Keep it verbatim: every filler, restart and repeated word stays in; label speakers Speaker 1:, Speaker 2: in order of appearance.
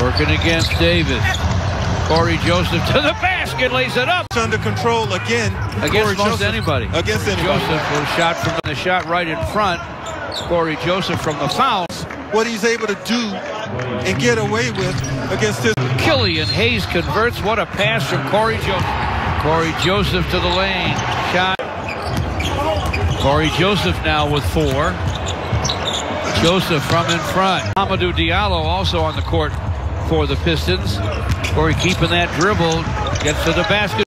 Speaker 1: Working against Davis. Cory Joseph to the basket, lays it up.
Speaker 2: It's under control again.
Speaker 1: Against
Speaker 2: Cory
Speaker 1: most
Speaker 2: Joseph,
Speaker 1: anybody.
Speaker 2: Against anybody.
Speaker 1: Joseph was shot from the shot right in front. Cory Joseph from the foul.
Speaker 2: What he's able to do and get away with against this.
Speaker 1: Killian Hayes converts. What a pass from Cory Joseph. Cory Joseph to the lane. Shot. Cory Joseph now with four. Joseph from in front. Amadou Diallo also on the court for the Pistons. Cory keeping that dribble. Gets to the basket.